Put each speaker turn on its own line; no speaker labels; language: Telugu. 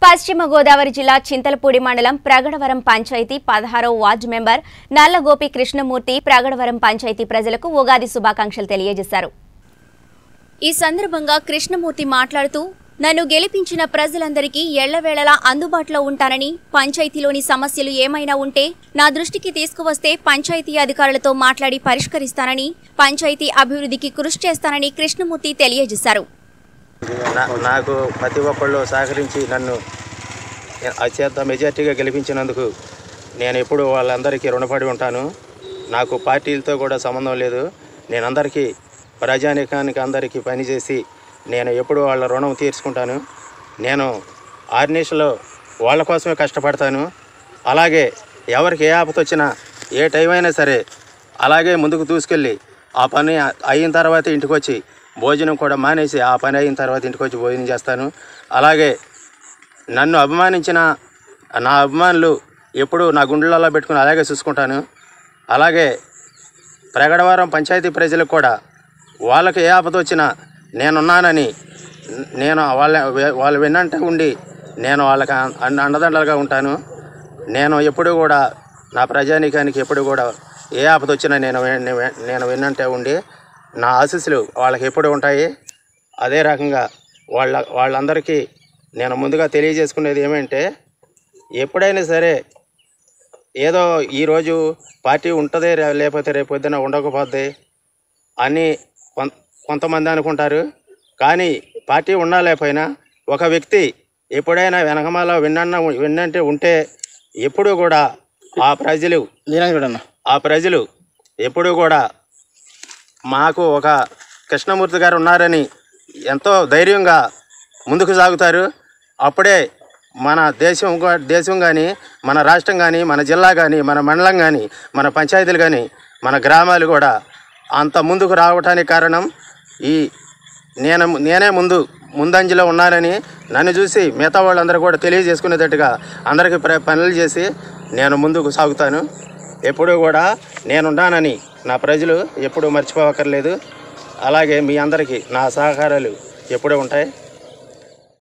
పశ్చిమ గోదావరి జిల్లా చింతలపూడి మండలం రగడవరం పంచాయతీ 16వ వార్డు మెంబర్ నల్లగోపి కృష్ణమూర్తి రగడవరం పంచాయతీ ప్రజలకు ఉగాది శుభాకాంక్షలు తెలియజేశారు. ఈ సందర్భంగా కృష్ణమూర్తి మాట్లాడుతూ నన్ను గెలిపించిన ప్రజలందరికీ ఎళ్లవేళలా అందుబాటులో ఉంటానని, పంచాయతీలోని సమస్యలు ఏమైనా ఉంటే నా దృష్టికి తీసుకువస్తే పంచాయతీ అధికారులతో మాట్లాడి పరిష్కరిస్తానని, పంచాయతీ అభివృద్ధికి కృషి చేస్తానని కృష్ణమూర్తి తెలియజేశారు.
నాకు ప్రతి ఒక్కళ్ళు సహకరించి నన్ను అత్యంత మెజార్టీగా గెలిపించినందుకు నేను ఎప్పుడు వాళ్ళందరికీ రుణపడి ఉంటాను. నాకు పార్టీలతో కూడా సంబంధం లేదు. నేను అందరికీ ప్రజానీకానికి అందరికీ పనిచేసి నేను ఎప్పుడు వాళ్ళ రుణం తీర్చుకుంటాను. నేను ఆర్నిషలో వాళ్ళ కోసమే కష్టపడతాను. అలాగే ఎవరికి ఏ ఆపత వచ్చినా ఏ టైం అయినా సరే అలాగే ముందుకు తీసుకెళ్ళి ఆ పని అయిన తర్వాత ఇంటికి వచ్చి భోజనం కూడా మానేసి ఆ పని అయిన తర్వాత ఇంటికి వచ్చి భోజనం చేస్తాను. అలాగే నన్ను అభిమానించిన నా అభిమానులు ఎప్పుడు నా గుండెలలో పెట్టుకుని అలాగే చూసుకుంటాను. అలాగే రగడవరం పంచాయతీ ప్రజలకు కూడా వాళ్ళకి ఏ ఆపద వచ్చినా నేనున్నానని, నేను వాళ్ళ వెన్నంటే ఉండి నేను వాళ్ళకి అండదండలుగా ఉంటాను. నేను ఎప్పుడు కూడా నా ప్రజానీకానికి ఎప్పుడు కూడా ఏ ఆపద వచ్చినా నేను వెన్నంటే ఉండి నా ఆశీస్సులు వాళ్ళకి ఎప్పుడు ఉంటాయి. అదే రకంగా వాళ్ళందరికీ నేను ముందుగా తెలియజేసుకునేది ఏమంటే, ఎప్పుడైనా సరే ఏదో ఈరోజు పార్టీ ఉంటుందే లేకపోతే రేపు పొద్దున ఉండకపోద్ది అని కొంతమంది అనుకుంటారు. కానీ పార్టీ ఉన్నా లేకపోయినా ఒక వ్యక్తి ఎప్పుడైనా వెనకమాల విన్నంటే ఉంటే ఎప్పుడు కూడా ఆ ప్రజలు ఎప్పుడు కూడా మాకు ఒక కృష్ణమూర్తి గారు ఉన్నారని ఎంతో ధైర్యంగా ముందుకు సాగుతారు. అప్పుడే మన దేశం కానీ, మన రాష్ట్రం కానీ, మన జిల్లా కానీ, మన మండలం కానీ, మన పంచాయతీలు కానీ, మన గ్రామాలు కూడా అంత ముందుకు రావటానికి కారణం నేనే ముందంజలో ఉన్నానని నన్ను చూసి మిగతా వాళ్ళందరూ కూడా తెలియజేసుకునేటట్టుగా అందరికీ పనులు చేసి నేను ముందుకు సాగుతాను. ఎప్పుడూ కూడా నేనున్నానని నా ప్రజలు ఎప్పుడూ మర్చిపోవక్కర్లేదు. అలాగే మీ అందరికీ నా సహకారాలు ఎప్పుడూ ఉంటాయి.